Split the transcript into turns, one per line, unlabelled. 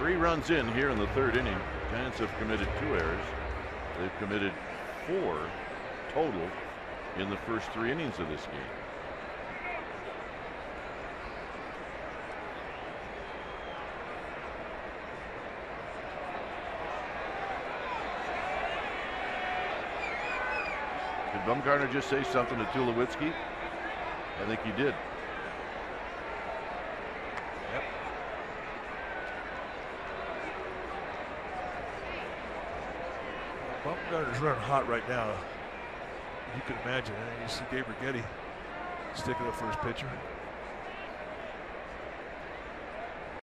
3 runs in here in the 3rd inning. Giants have committed 2 errors. They've committed 4 total in the first 3 innings of this game. Did Bumgarner just say something to Tulowitzki? I think he did.
Yep. Bumgarner's running hot right now. You can imagine. You see Gabe Rigetti sticking up for his pitcher.